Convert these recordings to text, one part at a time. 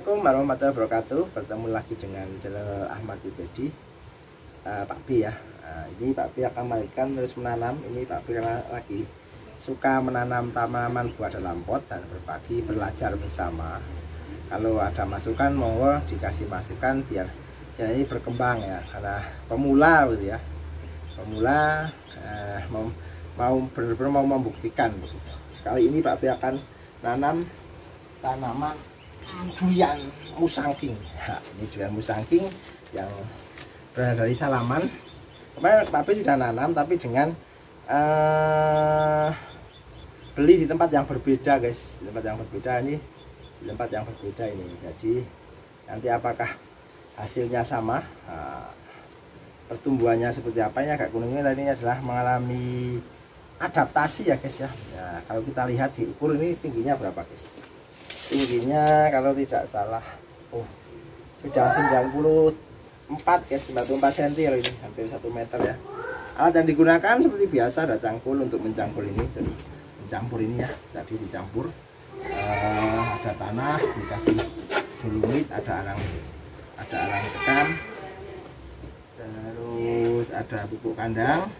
Assalamualaikum warahmatullahi wabarakatuh. Bertemu lagi dengan channel Ahmad Jubaidi. Pak B ya. Ini Pak B akan melanjutkan terus menanam. Ini Pak B karena lagi suka menanam tanaman buah dalam pot dan berbagi belajar bersama. Kalau ada masukan monggo dikasih masukan biar channel ini berkembang ya. Karena pemula gitu ya. Pemula mau benar-benar mau membuktikan begitu. Kali ini Pak B akan nanam tanaman durian musangking. Nah, ini durian musangking yang berasal dari Salaman. Kemarin Pak B sudah nanam tapi dengan beli di tempat yang berbeda guys, di tempat yang berbeda ini, di tempat yang berbeda ini. Jadi nanti apakah hasilnya sama, pertumbuhannya seperti apa, ini agak kuningnya tadi adalah mengalami adaptasi ya guys ya. Nah, kalau kita lihat diukur ini tingginya berapa guys? Tingginya kalau tidak salah sudah 94 guys, 94 cm ini, hampir 1 meter ya. Alat yang digunakan seperti biasa ada cangkul untuk mencampur ini, jadi mencampur ini ya, tadi dicampur, ada tanah dikasih dolomit, ada arang sekam, terus ada pupuk kandang,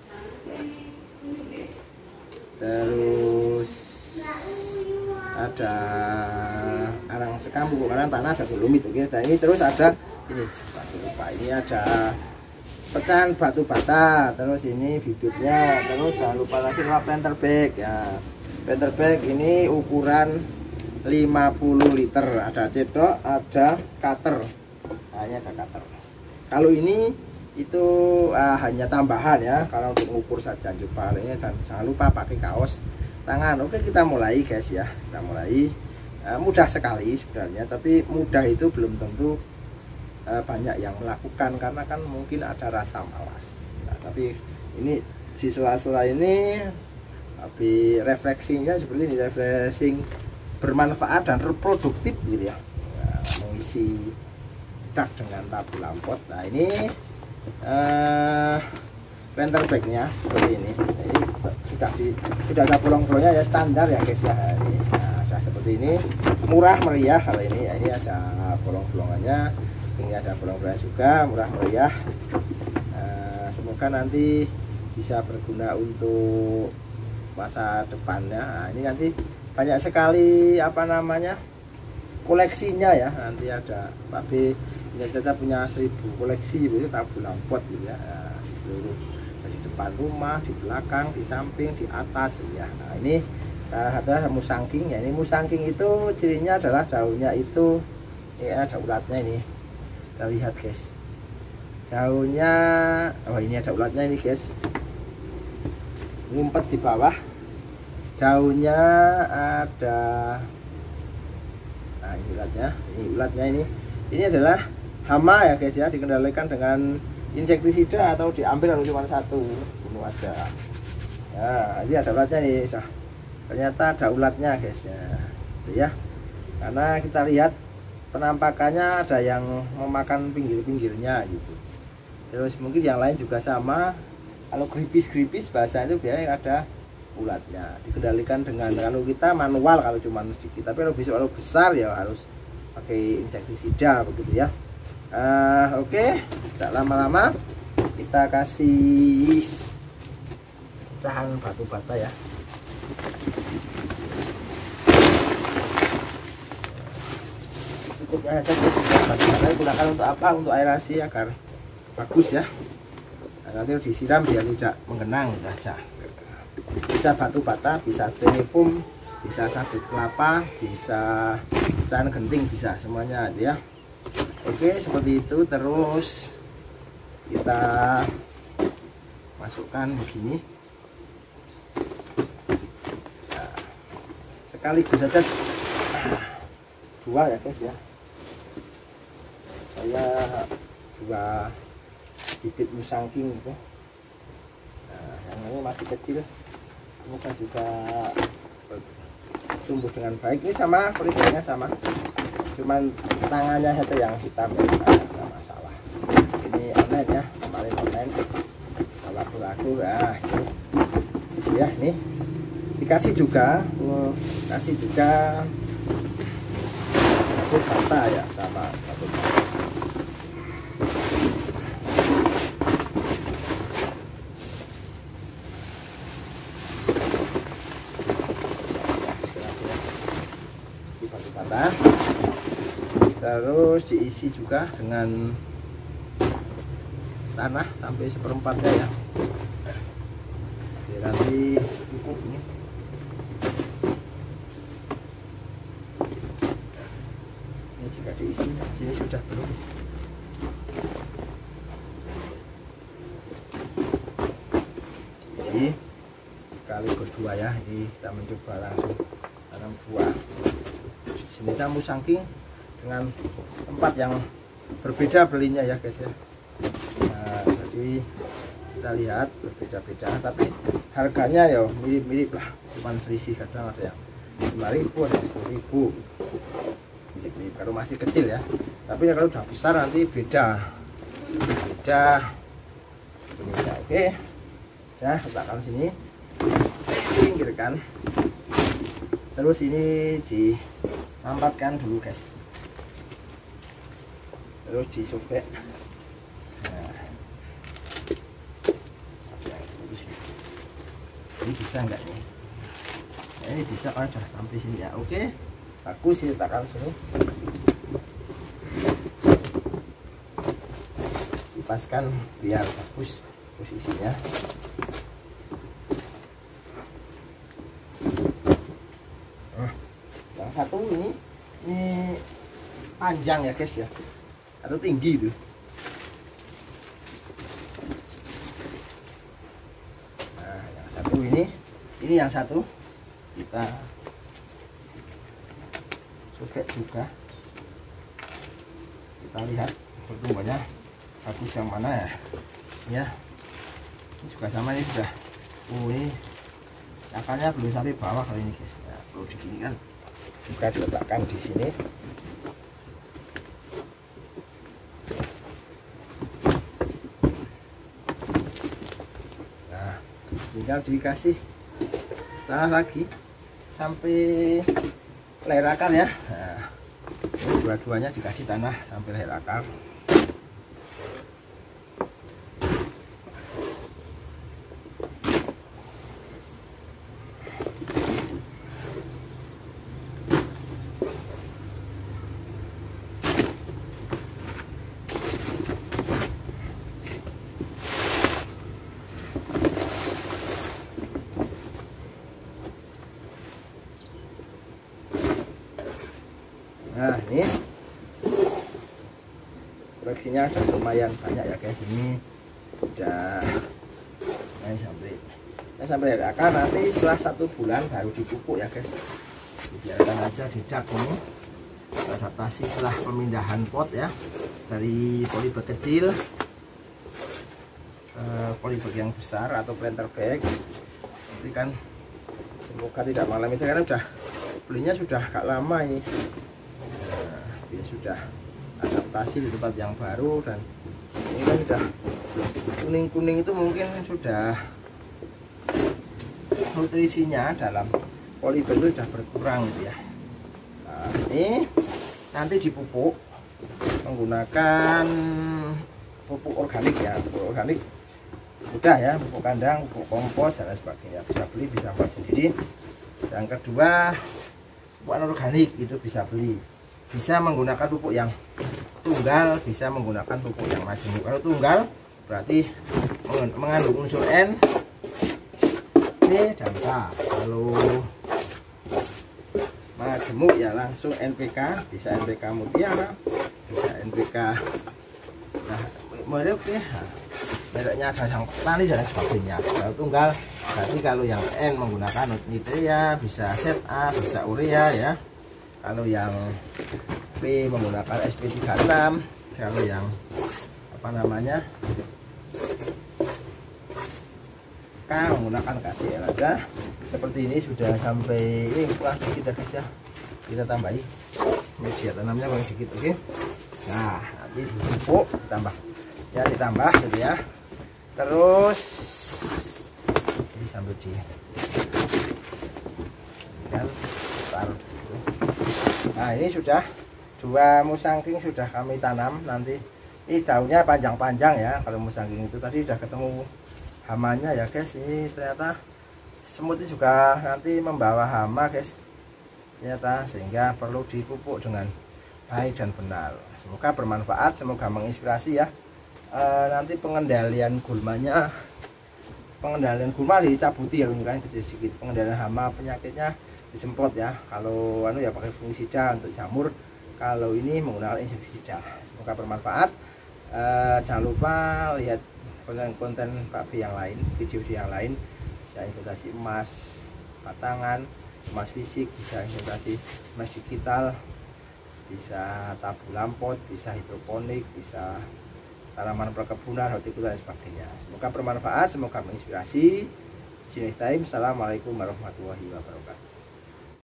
terus ada arang sekam, pupuk kandang, tanah, ada dolomit. Oke, dan ini terus ada ini, lupa, ini ada pecahan batu bata, terus ini bibitnya, terus jangan lupa lagi planter bag ya. Planter bag ini ukuran 50 liter, ada cedok, ada cutter. Nah, ini ada cutter. Kalau ini itu hanya tambahan ya, karena untuk mengukur saja ini. Dan jangan lupa pakai kaos tangan. Oke, kita mulai guys ya, kita mulai. Mudah sekali sebenarnya, tapi mudah itu belum tentu banyak yang melakukan karena kan mungkin ada rasa malas. Nah, tapi ini di sela-sela ini tapi refleksinya seperti ini, refreshing bermanfaat dan reproduktif gitu ya. Nah, mengisi dak dengan tabu lampot. Nah, ini planter bagnya seperti ini. Ini sudah ada bolong-bolongnya ya, standar ya guys ya. Ini, nah, sudah seperti ini, murah meriah kalau ini ya. Ini ada bolong-bolongannya, ini ada bolong-bolongan juga, murah meriah. Semoga nanti bisa berguna untuk masa depannya. Nah, ini nanti banyak sekali apa namanya koleksinya ya. Nanti ada Pak B kita punya 1000 koleksi itu tabu lampot gitu ya. Nah, di seluruh, di depan rumah, di belakang, di samping, di atas ya. Nah, ini ada musangking ya. Ini musangking itu cirinya adalah daunnya itu ya, ada ulatnya ini. Kita lihat guys, daunnya, ini ada ulatnya ini guys, ngumpet di bawah. Daunnya ada, nah ini ulatnya, ini adalah hama ya guys ya, dikendalikan dengan insektisida atau diambil lalu cuma satu bunuh aja ya. Ini ada ulatnya nih, ternyata ada ulatnya guys ya, karena kita lihat penampakannya ada yang memakan pinggir-pinggirnya gitu. Terus mungkin yang lain juga sama. Kalau gripis bahasa itu biasanya ada ulatnya, dikendalikan dengan, kalau kita manual kalau cuma sedikit, tapi kalau besar ya harus pakai insektisida begitu ya. Oke, tidak lama-lama kita kasih pecahan batu bata ya. Cukupnya saja guys, batu bata digunakan untuk apa? Untuk aerasi agar bagus ya. Nah, nanti disiram biar tidak menggenang saja. Bisa batu bata, bisa styrofoam, bisa sabit kelapa, bisa pecahan genting, bisa semuanya ya. Oke, seperti itu. Terus kita masukkan begini. Nah, sekaligus saja dua ya guys ya. Saya dua bibit musangking gitu. Nah, yang ini masih kecil, semoga juga tumbuh dengan baik. Ini sama, kulitnya sama, cuman tangannya saja yang hitam ya. Nah, masalah. Ini online ya, kemarin online, laku-laku. Nah, ini ya, nih dikasih juga, batu bata ya, sama batu bata. Batu bata, terus diisi juga dengan tanah sampai 1/4 ya. Biar nanti cukup ini. Ini jika diisi, sini sudah belum. Diisi kali berdua ya. Ini kita mencoba langsung tanam buah. Sini campur saking dengan tempat yang berbeda belinya ya guys ya. Nah, jadi kita lihat berbeda-beda, tapi harganya ya mirip-mirip lah, cuman selisih, kadang ada yang 5.000, ada yang 10.000, mirip-mirip kalau masih kecil ya. Tapi ya kalau udah besar nanti beda bentuknya. Oke, nah letakkan sini, pinggirkan, terus ini dimampatkan dulu guys, terus disobek. Ini bisa enggak nih? Nah, ini bisa kalau sudah sampai sini ya. Oke, bagus, diletakkan sini, dipaskan biar bagus posisinya. Yang satu ini panjang ya guys ya, atau tinggi itu. Ini yang satu kita sobek juga, kita lihat pertumbuhannya bagus yang mana ya. Ini juga sama, ini sudah ini akarnya belum sampai bawah kali ini guys. Nah, perlu diginikan juga, diletakkan di sini. Nah, tinggal dikasih tanah lagi sampai leher akar ya. Nah, dua-duanya dikasih tanah sampai leher akar. Nah, ini koleksinya lumayan banyak ya guys. Ini udah sampai akar. Nanti setelah 1 bulan baru dipupuk ya guys. Dibiarkan aja di dak ini, adaptasi setelah pemindahan pot ya, dari polybag kecil ke polybag yang besar atau planter bag. Nanti kan semoga tidak mengalami, sekarang udah belinya sudah agak lama ini. Dia sudah adaptasi di tempat yang baru, dan ini kan sudah kuning-kuning, itu mungkin sudah nutrisinya dalam polybag itu sudah berkurang gitu ya. Nah, ini nanti dipupuk menggunakan pupuk organik ya. Pupuk organik mudah ya, pupuk kandang, pupuk kompos dan lain sebagainya, bisa beli, bisa buat sendiri. Yang kedua, pupuk anorganik itu bisa beli, bisa menggunakan pupuk yang tunggal, bisa menggunakan pupuk yang majemuk. Kalau tunggal berarti mengandung unsur N, C, dan K. Kalau majemuk ya langsung NPK, bisa NPK Mutiara, bisa NPK merek ya, mereknya ada sang petani dan sebagainya. Kalau tunggal berarti kalau yang N menggunakan nitria, bisa ZA, bisa urea ya. Kalau yang P menggunakan SP36, kalau yang apa namanya K menggunakan KCL aja. Seperti ini sudah sampai ini kurang sedikit ya guys ya, kita tambahi media tanamnya kurang sedikit. Oke, nah nanti dipupuk ditambah ya, ditambah gitu ya. Terus ini sambil di kan taruh. Nah ini sudah 2 musangking sudah kami tanam. Nanti ini daunnya panjang-panjang ya kalau musangking itu. Tadi sudah ketemu hamanya ya guys. Ini ternyata semut itu juga nanti membawa hama guys ternyata, sehingga perlu dipupuk dengan baik dan benar. Semoga bermanfaat, semoga menginspirasi ya. Nanti pengendalian gulmanya, pengendalian gulma dicabuti ya kan sedikit, pengendalian hama penyakitnya disemprot ya. Kalau ya pakai fungisida untuk jamur, kalau ini menggunakan insektisida. Semoga bermanfaat. Jangan lupa lihat konten-konten Pak B yang lain, video-video yang lain, bisa investasi emas batangan, emas fisik, bisa investasi emas digital, bisa tabung lampot, bisa hidroponik, bisa tanaman perkebunan, hortikultura dan sebagainya. Semoga bermanfaat, semoga menginspirasi. See you next time. Assalamualaikum warahmatullahi wabarakatuh.